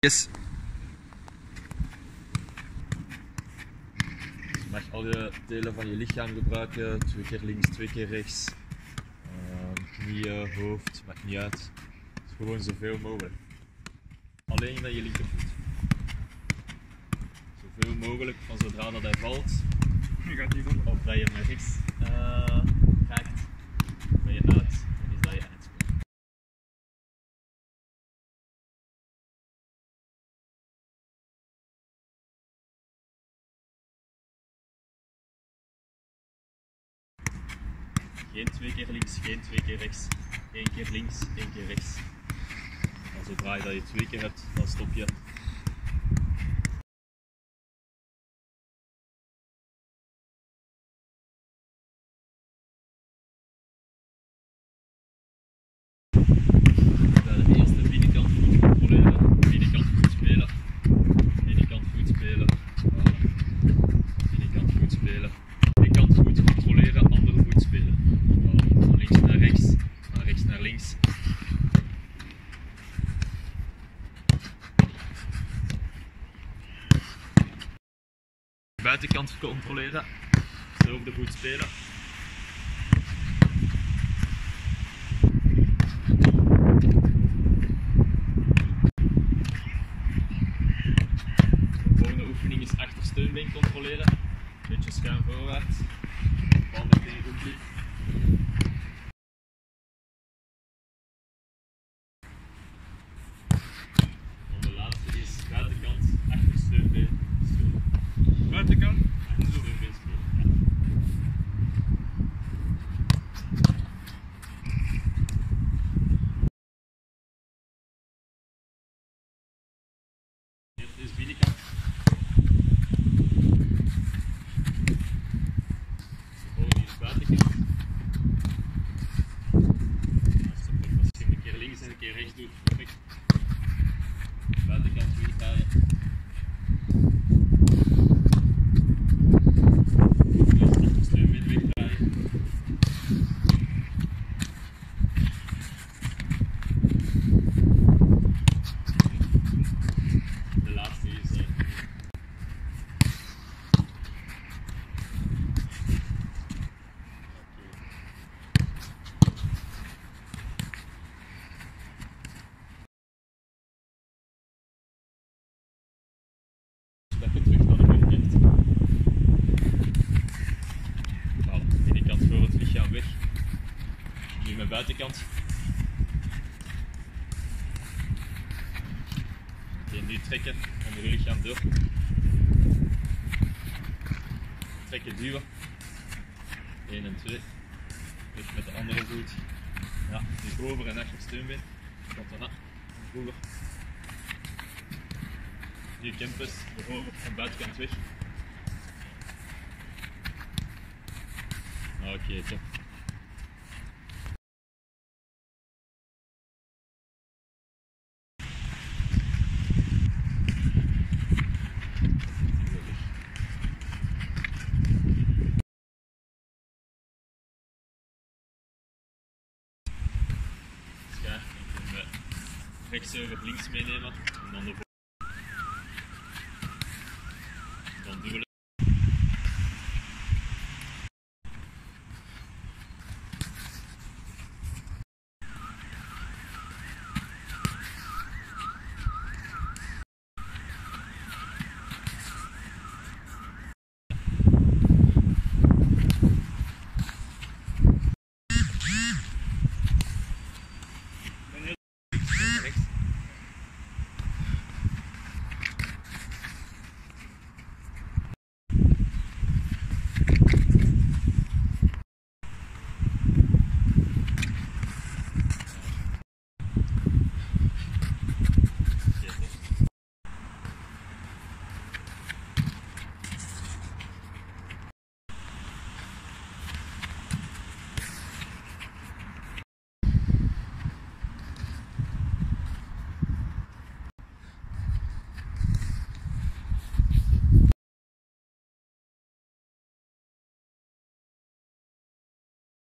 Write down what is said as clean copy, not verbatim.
Yes. Je mag alle delen van je lichaam gebruiken, 2 keer links, 2 keer rechts. Knieën, hoofd, maakt niet uit. Het is gewoon zoveel mogelijk. Alleen met je linkervoet. Zoveel mogelijk van zodra dat hij valt. Of dat je hem naar rechts raakt, ben je uit en is dat je eindspel. Geen 2 keer links, geen 2 keer rechts. 1 keer links, 1 keer rechts. En zodra je dat je 2 keer hebt, dan stop je. Bij de eerste binnenkant goed controleren, binnenkant goed spelen, binnenkant goed spelen, binnenkant goed spelen, binnenkant goed controleren, andere goed spelen. Van links naar rechts, van rechts naar links. Buitenkant controleren, hetzelfde goed spelen. De volgende oefening is achtersteunbeen controleren. Een beetje schuin voorwaarts. Bal meteen goed diep. En de laatste is buitenkant achtersteunbeen spelen. Buitenkant? Achtersteunbeen spelen. Ja. Eerst is binnenkant. De volgende is buitenkant. Als je een keer links en een keer rechts doet, perfect. Buitenkant wegdraaien. Eerst achtersteunbeen wegdraaien. De laatste is stappen terug naar de binnenkant. Voilà, binnenkant voor het lichaam weg. Nu mijn buitenkant. Oké, nu trekken onder je lichaam door. Trekken, duwen. 1 en 2. Terug met de andere voet. Ja, nu voor en achter steunbeen. Komt daarna. Vroeger. Nu campus, de voor- en buitenkant weg. Oké, top. Schaar, ik kan rechts over links meenemen en dan de